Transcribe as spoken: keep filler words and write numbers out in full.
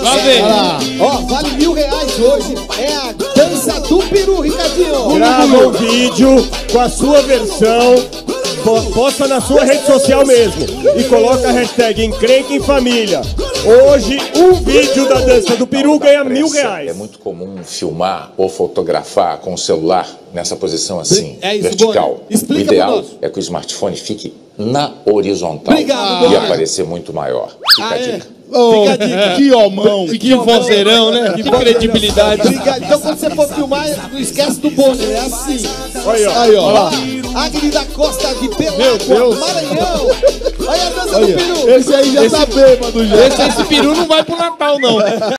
Lá vem. Ó, vale mil reais hoje. É a dança do peru, Ricardinho. Grava um vídeo com a sua versão, posta na sua rede social mesmo e coloca a hashtag Encrenca em Família. Hoje, um vídeo da dança do peru ganha mil reais. É muito comum filmar ou fotografar com o celular nessa posição assim, é isso, vertical. Explica o ideal nós. é que o smartphone fique na horizontal. Obrigado, e Boni. aparecer muito maior. Fica Ah, a é? dica. Oh, Fica a dica. Que homão. Que, que vozeirão, né? Que credibilidade. Obrigado. Então, quando você for filmar, não esquece do Boni, é assim. Aí, ó. Aí, ó. Ó, Agni da Costa de Meu Pelágua, Deus. Maranhão. Olha a dança Olha, do peru. esse aí já esse, tá bêbado já. Esse, esse peru não vai pro Natal, não.